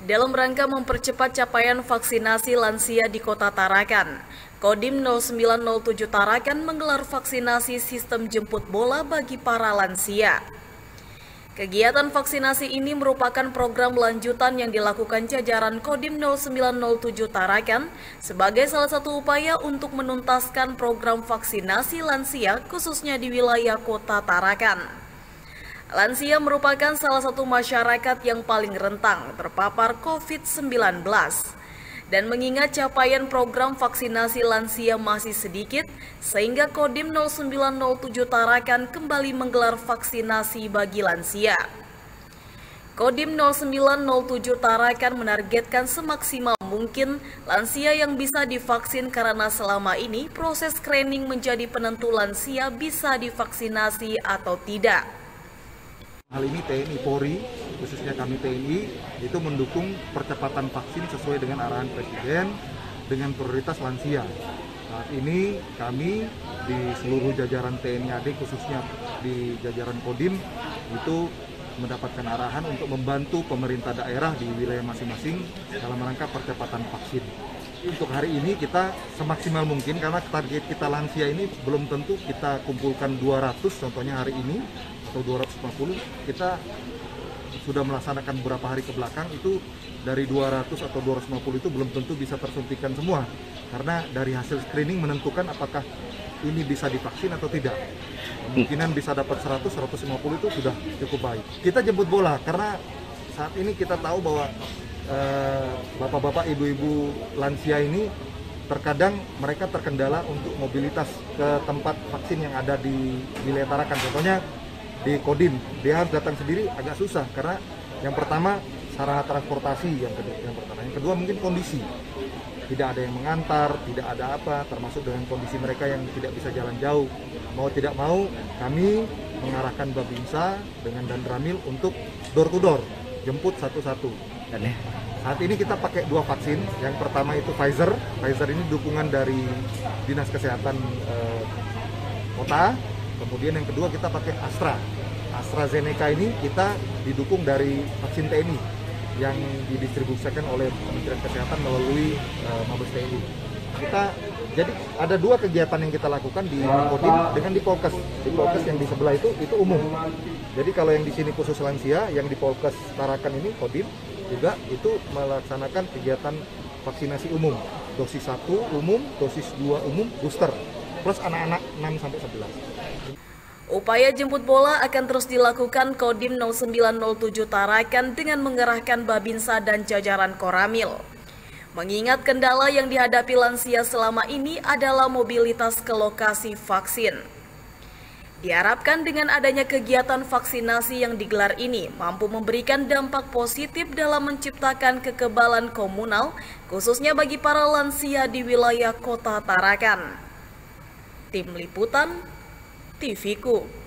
Dalam rangka mempercepat capaian vaksinasi lansia di Kota Tarakan, Kodim 0907 Tarakan menggelar vaksinasi sistem jemput bola bagi para lansia. Kegiatan vaksinasi ini merupakan program lanjutan yang dilakukan jajaran Kodim 0907 Tarakan sebagai salah satu upaya untuk menuntaskan program vaksinasi lansia khususnya di wilayah Kota Tarakan. Lansia merupakan salah satu masyarakat yang paling rentang terpapar COVID-19. Dan mengingat capaian program vaksinasi lansia masih sedikit, sehingga Kodim 0907 Tarakan kembali menggelar vaksinasi bagi lansia. Kodim 0907 Tarakan menargetkan semaksimal mungkin lansia yang bisa divaksin karena selama ini proses screening menjadi penentu lansia bisa divaksinasi atau tidak. Hal ini TNI Polri, khususnya kami TNI, itu mendukung percepatan vaksin sesuai dengan arahan Presiden dengan prioritas lansia. Saat ini kami di seluruh jajaran TNI AD, khususnya di jajaran Kodim, itu mendapatkan arahan untuk membantu pemerintah daerah di wilayah masing-masing dalam rangka percepatan vaksin. Untuk hari ini kita semaksimal mungkin karena target kita lansia ini belum tentu kita kumpulkan 200, contohnya hari ini, atau 250, kita sudah melaksanakan beberapa hari ke belakang itu dari 200 atau 250 itu belum tentu bisa tersuntikan semua karena dari hasil screening menentukan apakah ini bisa divaksin atau tidak. Kemungkinan bisa dapat 100, 150 itu sudah cukup baik. Kita jemput bola karena saat ini kita tahu bahwa bapak-bapak, ibu-ibu lansia ini terkadang mereka terkendala untuk mobilitas ke tempat vaksin yang ada di wilayah Tarakan. Contohnya di Kodim, dia harus datang sendiri agak susah karena yang pertama sarana transportasi yang kedua mungkin kondisi. Tidak ada yang mengantar, tidak ada apa, termasuk dengan kondisi mereka yang tidak bisa jalan jauh. Mau tidak mau, kami mengarahkan Babinsa dengan Dandramil untuk door to door, jemput satu-satu. Saat ini kita pakai 2 vaksin, yang pertama itu Pfizer ini dukungan dari Dinas Kesehatan Kota, kemudian yang kedua kita pakai AstraZeneca ini kita didukung dari vaksin TNI yang didistribusikan oleh Kementerian Kesehatan melalui Mabes TNI. Jadi ada 2 kegiatan yang kita lakukan di Kodim dengan di Polkes. Di Polkes yang di sebelah itu umum. Jadi kalau yang di sini khusus lansia, yang di Polkes Tarakan ini Kodim juga itu melaksanakan kegiatan vaksinasi umum. Dosis 1 umum, dosis 2 umum, booster. Plus anak-anak 6-11. Upaya jemput bola akan terus dilakukan Kodim 0907 Tarakan dengan mengerahkan Babinsa dan jajaran Koramil. Mengingat kendala yang dihadapi lansia selama ini adalah mobilitas ke lokasi vaksin. Diharapkan dengan adanya kegiatan vaksinasi yang digelar ini mampu memberikan dampak positif dalam menciptakan kekebalan komunal, khususnya bagi para lansia di wilayah Kota Tarakan. Tim Liputan TVku.